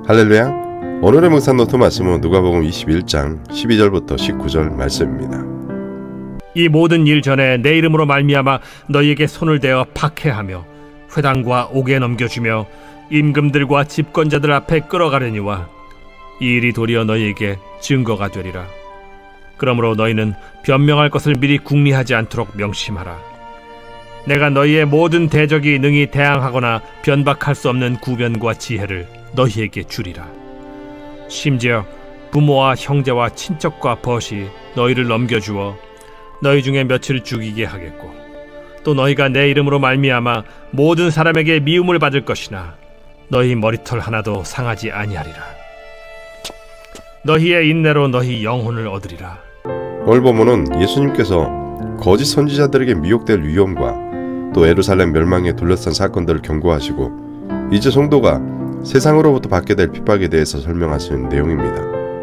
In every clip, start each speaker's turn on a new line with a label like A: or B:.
A: 할렐루야. 오늘의 묵상 노트 말씀은 누가복음 21장 12절부터 19절 말씀입니다.
B: 이 모든 일 전에 내 이름으로 말미암아 너희에게 손을 대어 박해하며 회당과 옥에 넘겨주며 임금들과 집권자들 앞에 끌어가려니와 이 일이 도리어 너희에게 증거가 되리라. 그러므로 너희는 변명할 것을 미리 궁리하지 않도록 명심하라. 내가 너희의 모든 대적이 능히 대항하거나 변박할 수 없는 구변과 지혜를 너희에게 주리라. 심지어 부모와 형제와 친척과 벗이 너희를 넘겨주어 너희 중에 며칠 죽이게 하겠고 또 너희가 내 이름으로 말미암아 모든 사람에게 미움을 받을 것이나 너희 머리털 하나도 상하지 아니하리라. 너희의 인내로 너희 영혼을 얻으리라.
A: 오늘 본문은 예수님께서 거짓 선지자들에게 미혹될 위험과 또 예루살렘 멸망에 둘러싼 사건들을 경고하시고 이제 성도가 세상으로부터 받게 될 핍박에 대해서 설명하시는 내용입니다.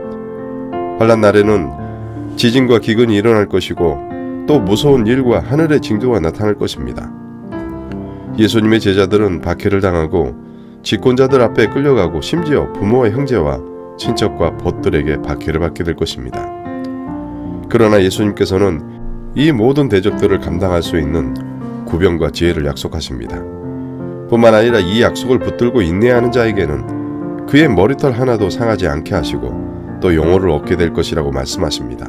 A: 환난 날에는 지진과 기근이 일어날 것이고 또 무서운 일과 하늘의 징조가 나타날 것입니다. 예수님의 제자들은 박해를 당하고 집권자들 앞에 끌려가고 심지어 부모와 형제와 친척과 벗들에게 박해를 받게 될 것입니다. 그러나 예수님께서는 이 모든 대적들을 감당할 수 있는 구변과 지혜를 약속하십니다. 뿐만 아니라 이 약속을 붙들고 인내하는 자에게는 그의 머리털 하나도 상하지 않게 하시고 또 영혼을 얻게 될 것이라고 말씀하십니다.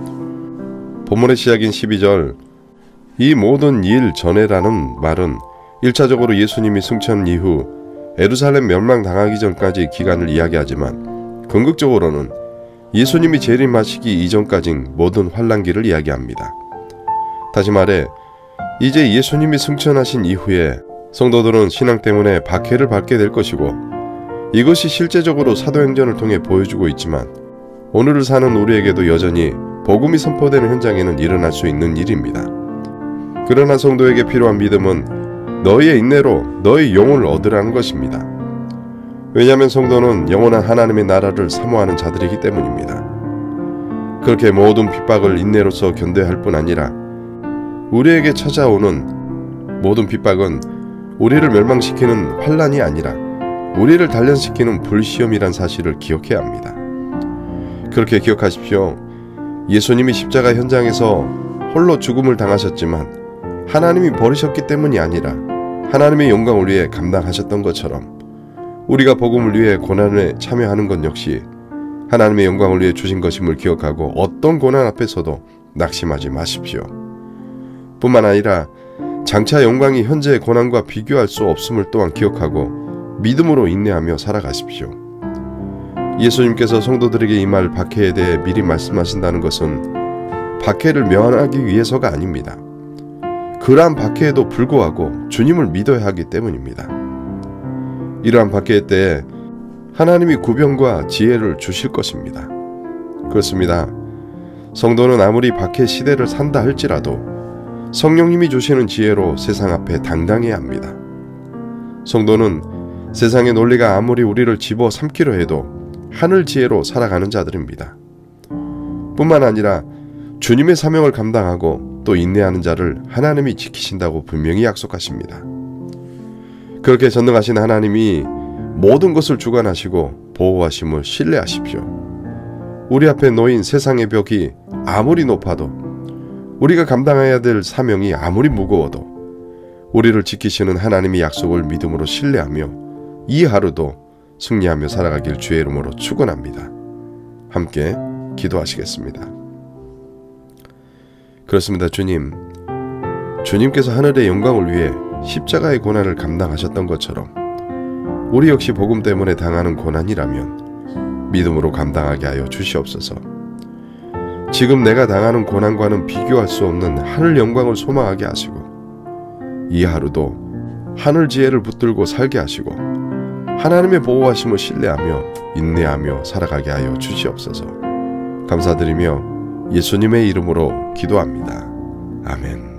A: 본문의 시작인 12절 이 모든 일 전에라는 말은 1차적으로 예수님이 승천 이후 예루살렘 멸망당하기 전까지 기간을 이야기하지만 궁극적으로는 예수님이 재림하시기 이전까지 모든 환난기를 이야기합니다. 다시 말해 이제 예수님이 승천하신 이후에 성도들은 신앙 때문에 박해를 받게 될 것이고 이것이 실제적으로 사도행전을 통해 보여주고 있지만 오늘을 사는 우리에게도 여전히 복음이 선포되는 현장에는 일어날 수 있는 일입니다. 그러나 성도에게 필요한 믿음은 너희의 인내로 너희 영혼을 얻으라는 것입니다. 왜냐하면 성도는 영원한 하나님의 나라를 사모하는 자들이기 때문입니다. 그렇게 모든 핍박을 인내로서 견뎌야 할 뿐 아니라 우리에게 찾아오는 모든 핍박은 우리를 멸망시키는 환난이 아니라 우리를 단련시키는 불시험이란 사실을 기억해야 합니다. 그렇게 기억하십시오. 예수님이 십자가 현장에서 홀로 죽음을 당하셨지만 하나님이 버리셨기 때문이 아니라 하나님의 영광을 위해 감당하셨던 것처럼 우리가 복음을 위해 고난에 참여하는 것 역시 하나님의 영광을 위해 주신 것임을 기억하고 어떤 고난 앞에서도 낙심하지 마십시오. 뿐만 아니라 장차 영광이 현재의 고난과 비교할 수 없음을 또한 기억하고 믿음으로 인내하며 살아가십시오. 예수님께서 성도들에게 임할 박해에 대해 미리 말씀하신다는 것은 박해를 면하기 위해서가 아닙니다. 그러한 박해에도 불구하고 주님을 믿어야 하기 때문입니다. 이러한 박해의 때에 하나님이 구변과 지혜를 주실 것입니다. 그렇습니다. 성도는 아무리 박해 시대를 산다 할지라도 성령님이 주시는 지혜로 세상 앞에 당당해야 합니다. 성도는 세상의 논리가 아무리 우리를 집어삼키려 해도 하늘 지혜로 살아가는 자들입니다. 뿐만 아니라 주님의 사명을 감당하고 또 인내하는 자를 하나님이 지키신다고 분명히 약속하십니다. 그렇게 전능하신 하나님이 모든 것을 주관하시고 보호하심을 신뢰하십시오. 우리 앞에 놓인 세상의 벽이 아무리 높아도 우리가 감당해야 될 사명이 아무리 무거워도 우리를 지키시는 하나님의 약속을 믿음으로 신뢰하며 이 하루도 승리하며 살아가길 주의 이름으로 축원합니다. 함께 기도하시겠습니다. 그렇습니다. 주님께서 하늘의 영광을 위해 십자가의 고난을 감당하셨던 것처럼 우리 역시 복음 때문에 당하는 고난이라면 믿음으로 감당하게 하여 주시옵소서. 지금 내가 당하는 고난과는 비교할 수 없는 하늘 영광을 소망하게 하시고 이 하루도 하늘 지혜를 붙들고 살게 하시고 하나님의 보호하심을 신뢰하며 인내하며 살아가게 하여 주시옵소서. 감사드리며 예수님의 이름으로 기도합니다. 아멘.